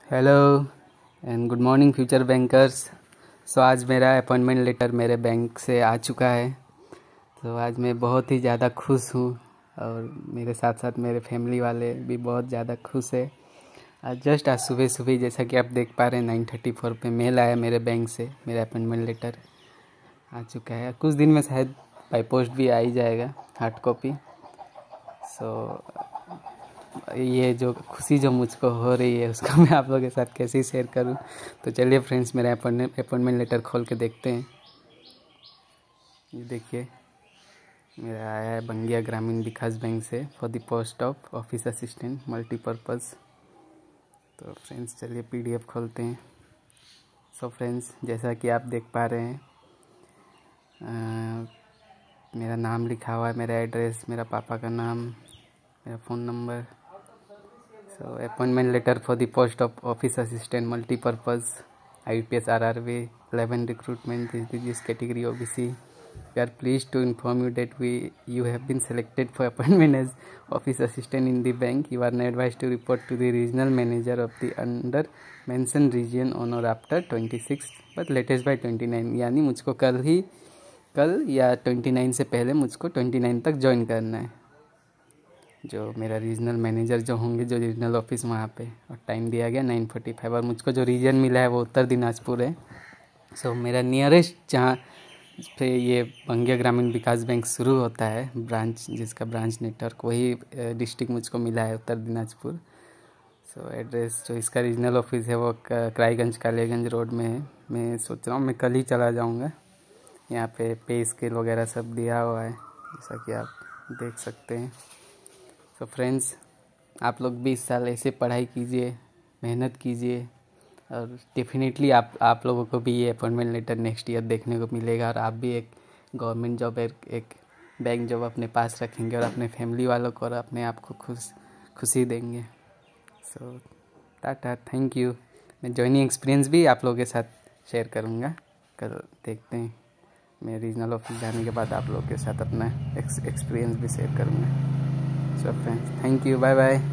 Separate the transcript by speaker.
Speaker 1: Hello and good morning future bankers. So आज मेरा appointment letter मेरे बैंक से आ चुका है। तो आज मैं बहुत ही ज़्यादा खुश हूँ और मेरे साथ साथ मेरे फैमिली वाले भी बहुत ज़्यादा खुश है। आज सुबह सुबह जैसा कि आप देख पा रहे हैं 9:34 पे मेल आया मेरे बैंक से, मेरा अपॉइंटमेंट लेटर आ चुका है। कुछ दिन में शायद बाई पोस्ट भी आ ही जाएगा हार्ड कॉपी। सो ये जो खुशी जो मुझको हो रही है उसको मैं आप लोगों के साथ कैसे शेयर करूं। तो चलिए फ्रेंड्स, मेरा अपॉइंटमेंट लेटर खोल के देखते हैं। ये देखिए, मेरा आया है बंगिया ग्रामीण विकास बैंक से for the post of office assistant multipurpose. तो फ्रेंड्स चलिए पीडीएफ खोलते हैं। सो फ्रेंड्स, जैसा कि आप देख पा रहे हैं मेरा नाम लिखा हुआ है, मेरा एड्रेस, मेरा पापा का नाम, मेरा phone number. So appointment letter for the post of office assistant multi-purpose IPS RRB 11 recruitment this category OBC. We are pleased to inform you that you have been selected for appointment as office assistant in the bank. You are now advised to report to the regional manager of the under mentioned region on or after 26 but latest by 29। यानी मुझको कल या 29 से पहले मुझको 29 तक join करना है। जो मेरा रीजनल मैनेजर जो होंगे, जो रीजनल ऑफिस वहाँ पे, और टाइम दिया गया 9:45 और मुझको जो रीजन मिला है वो उत्तर दिनाजपुर है। सो मेरा नियरेस्ट जहाँ पे ये बंगिया ग्रामीण विकास बैंक शुरू होता है ब्रांच, जिसका ब्रांच नेटवर्क, वही डिस्ट्रिक्ट मुझको मिला है उत्तर दिनाजपुर। सो एड्रेस जो इसका रीजनल ऑफिस है वो कराईगंज कालियागंज रोड में है। मैं सोच रहा हूँ मैं कल ही चला जाऊँगा। यहाँ पे स्केल वगैरह सब दिया हुआ है जैसा कि आप देख सकते हैं। तो फ्रेंड्स, आप लोग भी इस साल ऐसे पढ़ाई कीजिए, मेहनत कीजिए और डेफिनेटली आप लोगों को भी ये अपॉइंटमेंट लेटर नेक्स्ट ईयर देखने को मिलेगा और आप भी एक गवर्नमेंट जॉब, एक बैंक जॉब अपने पास रखेंगे और अपने फैमिली वालों को और अपने आप को खुशी देंगे। So tata, thank you. मैं जॉइनिंग एक्सपीरियंस भी आप लोगों के साथ शेयर करूँगा। कल देखते हैं, मैं रीजनल ऑफिस जाने के बाद आप लोगों के साथ अपना एक्सपीरियंस भी शेयर करूँगा। So friends, thank you, bye bye।